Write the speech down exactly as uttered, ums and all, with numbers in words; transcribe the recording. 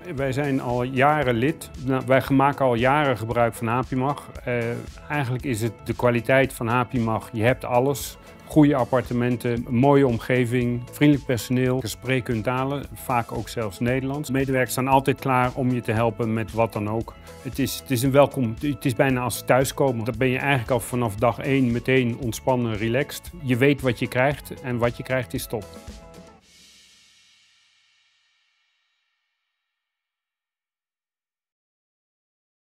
Wij zijn al jaren lid. Nou, wij maken al jaren gebruik van Hapimag. Uh, eigenlijk is het de kwaliteit van Hapimag. Je hebt alles. Goede appartementen, een mooie omgeving, vriendelijk personeel, gesprek kunt talen, vaak ook zelfs Nederlands. Medewerkers staan altijd klaar om je te helpen met wat dan ook. Het is, het is een welkom, het is bijna als thuiskomen. Dan ben je eigenlijk al vanaf dag één meteen ontspannen, relaxed. Je weet wat je krijgt en wat je krijgt is top.